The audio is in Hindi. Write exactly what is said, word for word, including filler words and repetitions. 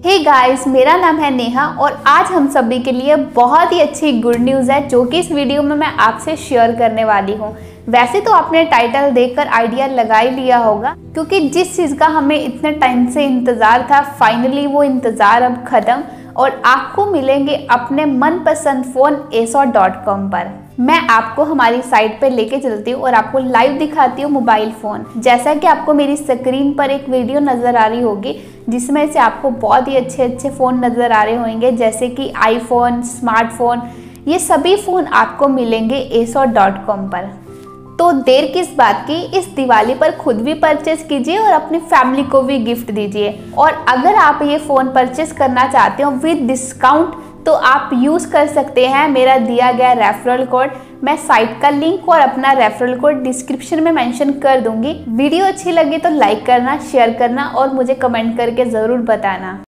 हे गाइस, मेरा नाम है नेहा और आज हम सभी के लिए बहुत ही अच्छी गुड न्यूज़ है जो कि इस वीडियो में मैं आपसे शेयर करने वाली हूँ। वैसे तो आपने टाइटल देखकर आइडिया लगा ही लिया होगा, क्योंकि जिस चीज़ का हमें इतने टाइम से इंतज़ार था, फाइनली वो इंतज़ार अब ख़त्म और आपको मिलेंगे अपने मनपसंद फ़ोन एसो डॉट कॉम पर। मैं आपको हमारी साइट पर लेके चलती हूँ और आपको लाइव दिखाती हूँ मोबाइल फ़ोन। जैसा कि आपको मेरी स्क्रीन पर एक वीडियो नज़र आ रही होगी जिसमें से आपको बहुत ही अच्छे अच्छे फ़ोन नज़र आ रहे होंगे, जैसे कि आईफोन, स्मार्टफोन, ये सभी फ़ोन आपको मिलेंगे एसो डॉट कॉम पर। तो देर किस बात की, इस दिवाली पर खुद भी परचेस कीजिए और अपनी फैमिली को भी गिफ्ट दीजिए। और अगर आप ये फ़ोन परचेस करना चाहते हो विद डिस्काउंट तो आप यूज़ कर सकते हैं मेरा दिया गया रेफरल कोड। मैं साइट का लिंक और अपना रेफरल कोड डिस्क्रिप्शन में मेंशन कर दूंगी। वीडियो अच्छी लगी तो लाइक करना, शेयर करना और मुझे कमेंट करके ज़रूर बताना।